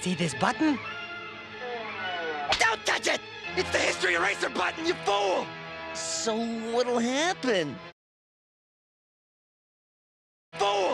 See this button? Don't touch it! It's the history eraser button, you fool! So what'll happen? Fool!